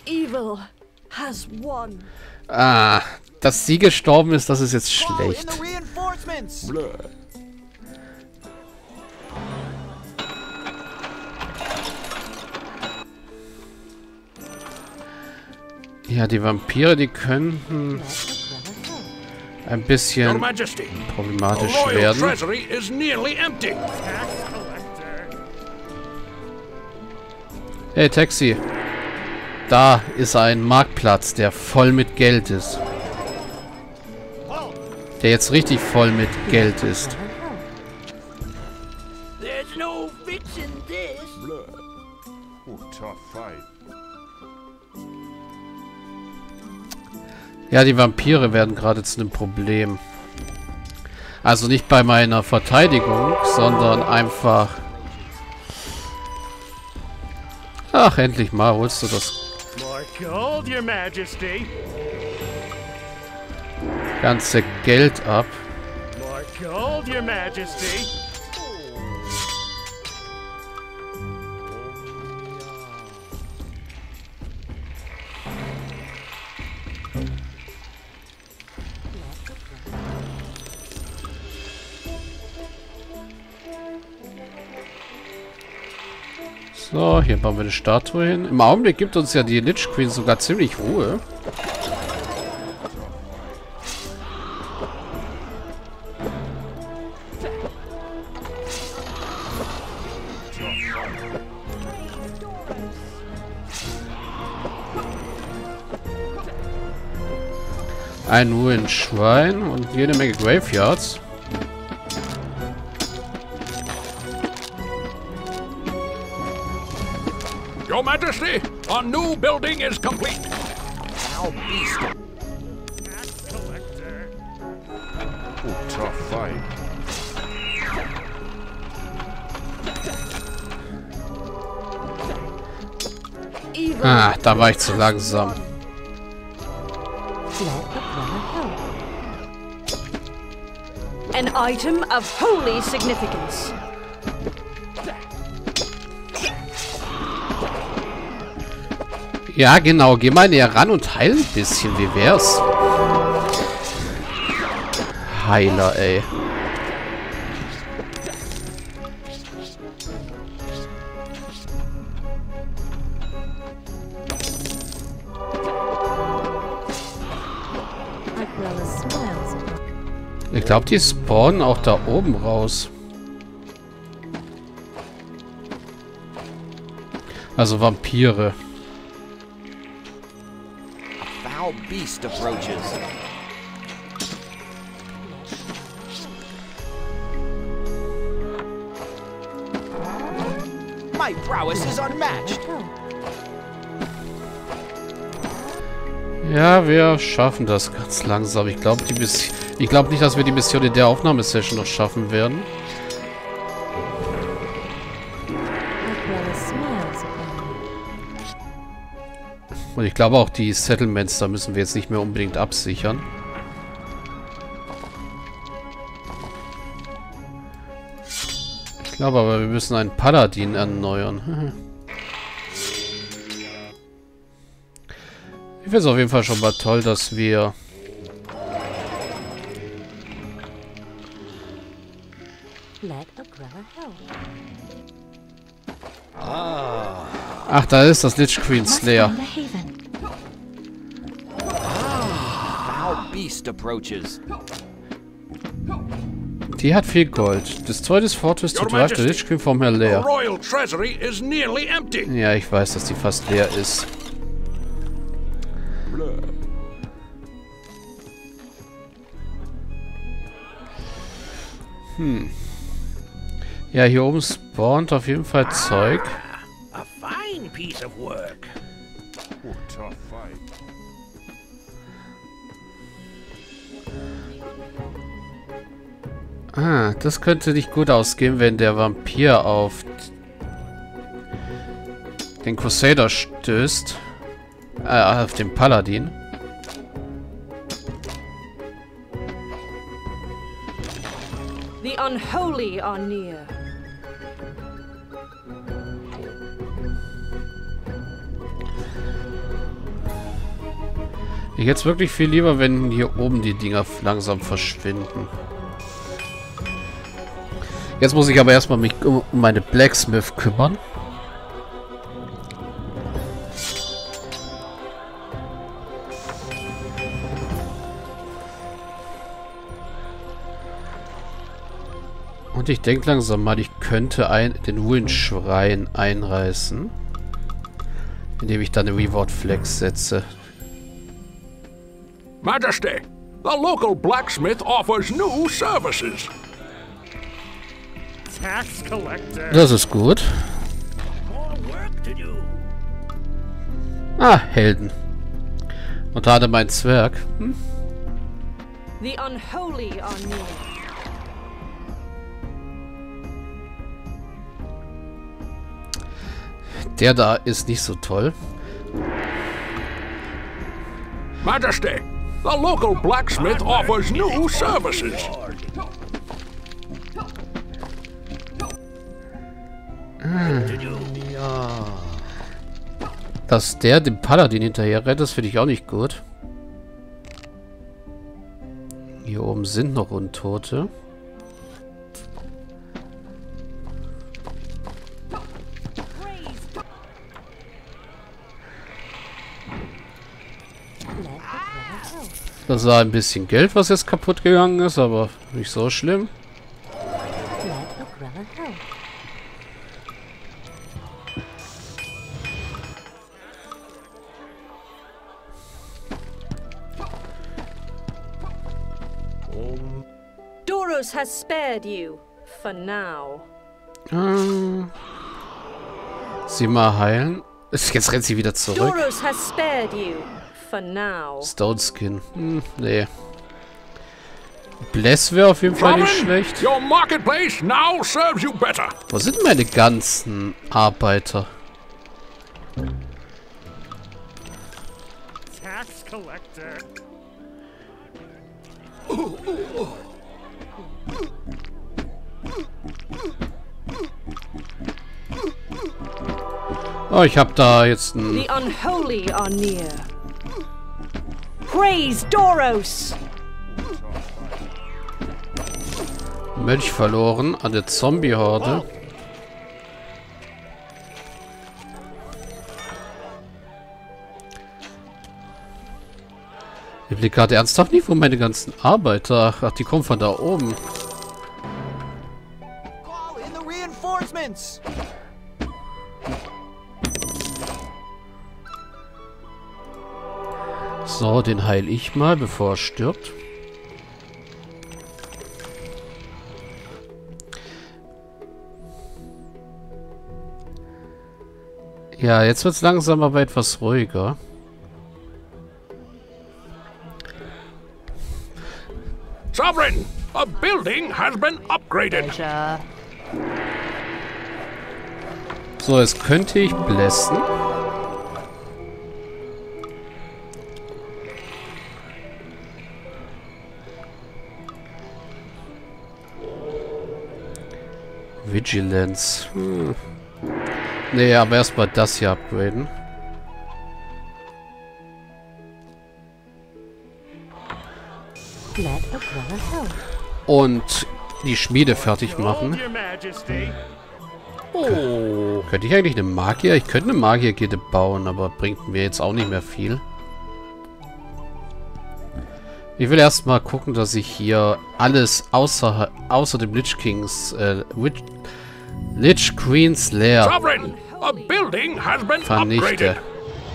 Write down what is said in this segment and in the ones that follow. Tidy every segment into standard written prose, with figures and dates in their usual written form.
Evil has won. Ah, dass sie gestorben ist, das ist jetzt schlecht. Ja, die Vampire, die könnten ein bisschen problematisch werden. Hey, Taxi. Da ist ein Marktplatz, der voll mit Geld ist. Der jetzt richtig voll mit Geld ist. Ja, die Vampire werden gerade zu einem Problem. Also nicht bei meiner Verteidigung, sondern einfach... Ach, endlich mal holst du das ganze Geld ab. So, hier bauen wir eine Statue hin. Im Augenblick gibt uns ja die Lich Queen sogar ziemlich Ruhe. Ein Ruin-Schwein und jede Menge Graveyards. Your Majesty, our new building is complete. Now, beast. Tough fight. Ah, da war ich zu langsam. An item of holy significance. Ja, genau. Geh mal näher ran und heil ein bisschen. Wie wär's? Heiler, ey. Ich glaube, die spawnen auch da oben raus. Also Vampire. Beast approaches. My prowess is unmatched. Ja, wir schaffen das ganz langsam. Ich glaube nicht, dass wir die Mission in der Aufnahmesession noch schaffen werden. Und ich glaube auch die Settlements, da müssen wir jetzt nicht mehr unbedingt absichern. Ich glaube aber, wir müssen einen Paladin erneuern. Ich finde es auf jeden Fall schon mal toll, dass wir... Ach, da ist das Lich Queen Slayer. Die hat viel Gold. Destroy this fortress to drive the Lich Queen from her lair. Ja, ich weiß, dass die fast leer ist. Ja, hier oben spawnt auf jeden Fall Zeug. Ah, das könnte nicht gut ausgehen, wenn der Vampir auf den Crusader stößt. Auf den Paladin. The unholy are near. Ich hätte es wirklich viel lieber, wenn hier oben die Dinger langsam verschwinden. Jetzt muss ich aber erstmal mich um meine Blacksmith kümmern. Und ich denke langsam mal, ich könnte den Ruinschrein einreißen. Indem ich dann eine Reward Flex setze. Majesty, the local blacksmith offers new services. Tax collector. Das ist gut. More work to do. Ah, Helden. Und da hat er mein Zwerg. Hm? The unholy are near. Der da ist nicht so toll. Majesty, the local blacksmith offers new services. Ja. Dass der dem Paladin hinterher rennt, das finde ich auch nicht gut. Hier oben sind noch Untote. Das war ein bisschen Geld, was jetzt kaputt gegangen ist, aber nicht so schlimm. Doros has spared you. For now. Sie mal heilen. Jetzt rennt sie wieder zurück. Doros has spared you. For now. Stone Skin. Nee. Bless wäre auf jeden Fall nicht schlecht. Your marketplace now serves you better. Wo sind meine ganzen Arbeiter? Tax collector. Oh, ich habe da jetzt einen The unholy are near. Praise Doros! Mönch verloren an der Zombie-Horde. Ich blicke gerade ernsthaft nicht, wo meine ganzen Arbeiter... Ach, die kommen von da oben. Call in the reinforcements. So, den heile ich mal, bevor er stirbt. Ja, jetzt wird es langsam aber etwas ruhiger. Sovereign, a building has been upgraded. So, jetzt könnte ich blessen. Vigilance. Nee, aber erstmal das hier upgraden. Und die Schmiede fertig machen. Your Majesty. Oh. Könnte ich eigentlich eine Magier? Ich könnte eine Magiergilde bauen, aber bringt mir jetzt auch nicht mehr viel. Ich will erstmal gucken, dass ich hier alles außer dem Lich Kings, Lich Queen's Lair Sovereign, a building has been vernichte. upgraded.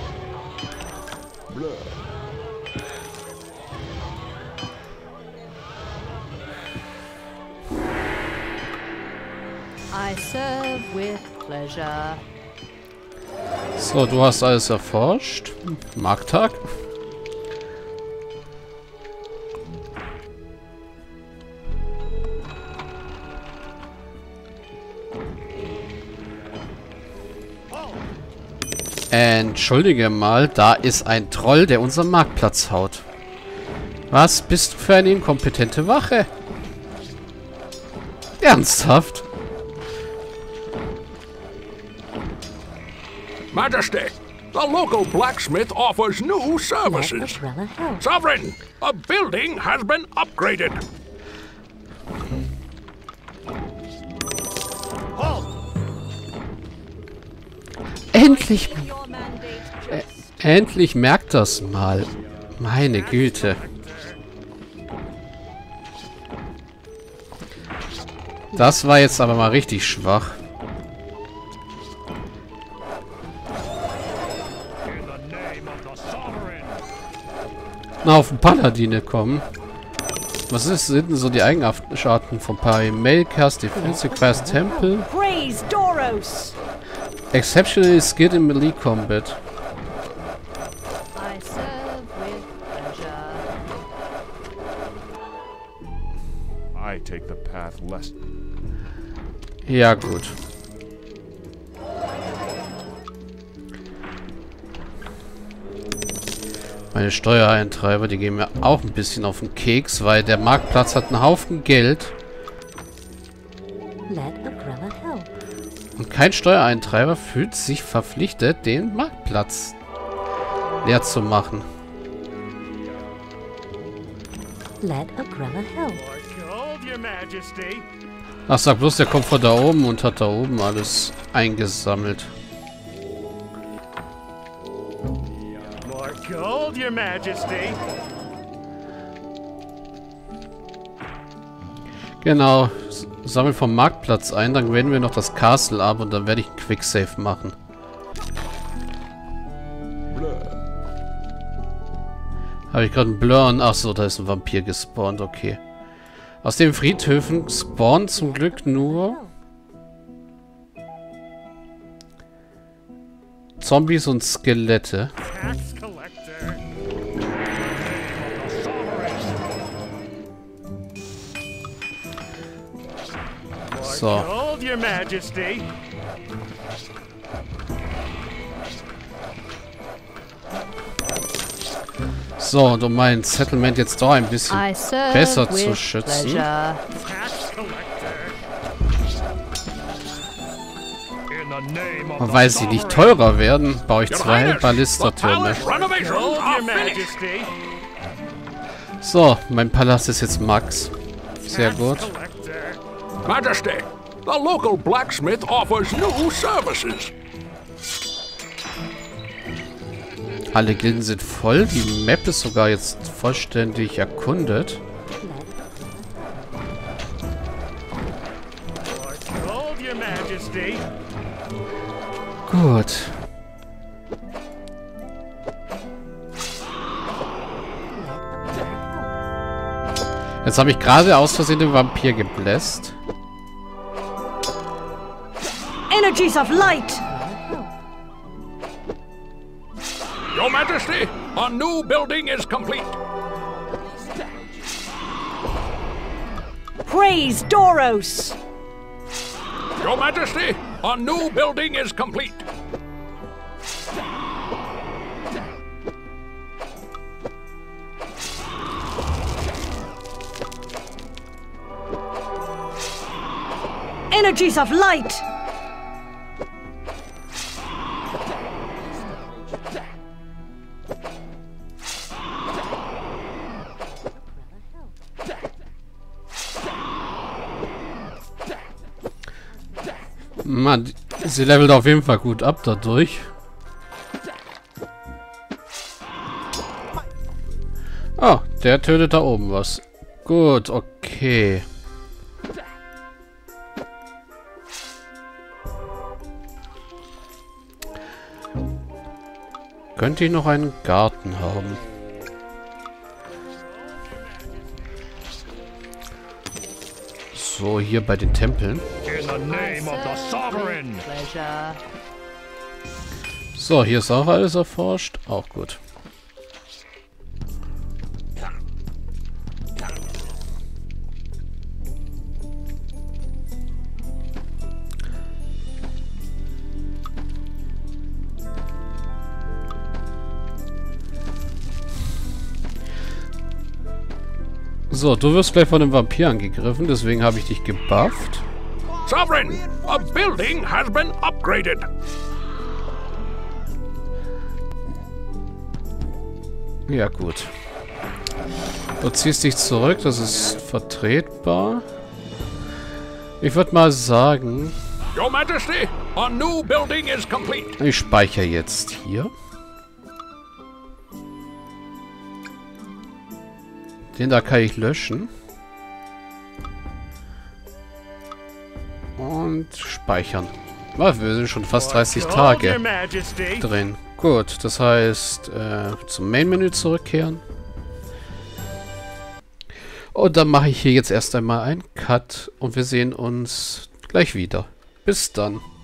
I serve with pleasure. So, du hast alles erforscht. Markttag. Entschuldige mal, da ist ein Troll, der unseren Marktplatz haut. Was bist du für eine inkompetente Wache? Ernsthaft? Majesty, the local blacksmith offers new services. Sovereign, a building has been upgraded. Endlich, Your mandate just. endlich merkt das mal. Meine Güte. Das war jetzt aber mal richtig schwach. In the name of the sovereign. Na, auf den Paladine kommen. Sind denn so die Eigenschaften von Parimelkas Defensive Class Temple? Praise Doros! Exceptionally skilled in melee combat. I serve with pleasure. I take the path less. Ja, gut. Meine Steuereintreiber, die gehen mir auch ein bisschen auf den Keks, weil der Marktplatz hat einen Haufen Geld. Und kein Steuereintreiber fühlt sich verpflichtet, den Marktplatz leer zu machen. Gold, Your Majesty. Ach, sag bloß, der kommt von da oben und hat da oben alles eingesammelt. More gold, Your Majesty. Genau, sammel vom Marktplatz ein, dann werden wir noch das Castle ab und dann werde ich einen Quicksave machen. Habe ich gerade einen Blurren? Achso, da ist ein Vampir gespawnt, okay. Aus den Friedhöfen spawnen zum Glück nur Zombies und Skelette. Tax collector. The sovereign. So. Gold, Your Majesty. So, und um mein Settlement jetzt doch ein bisschen I serve besser zu with schützen. pleasure. Tax collector. In the name of Und the weil sie nicht sovereign. teurer werden, baue ich Your 2 Highness, the Ballistertürme. palace renovations Gold, are Your finished. Majesty. So, mein Palast ist jetzt Max. Sehr gut. Tax collector. Majesty, the local blacksmith offers new services. Alle Gilden sind voll. Die Map ist sogar jetzt vollständig erkundet. More gold, Your Majesty. Gut. Jetzt habe ich gerade aus Versehen den Vampir gebläst. Energies of light! Your Majesty, a new building is complete. Praise Doros! Your Majesty, a new building is complete. Energies of light! Mann, sie levelt auf jeden Fall gut ab dadurch. Oh, der tötet da oben was. Gut, okay. Könnte ich noch einen Garten haben? So, hier bei den Tempeln. In the name of the sovereign. Pleasure. So, hier ist auch alles erforscht. Auch gut. So, du wirst gleich von einem Vampir angegriffen, deswegen habe ich dich gebufft. Sovereign, a building has been upgraded. Ja, gut. Du ziehst dich zurück, das ist vertretbar. Ich würde mal sagen, Your Majesty, a new building is complete. ich speichere jetzt hier. Den da kann ich löschen. Und speichern. Ah, wir sind schon fast 30 Your Tage Majesty. drin. Gut, das heißt, zum Main-Menü zurückkehren. Und dann mache ich hier jetzt erst einmal einen Cut und wir sehen uns gleich wieder. Bis dann.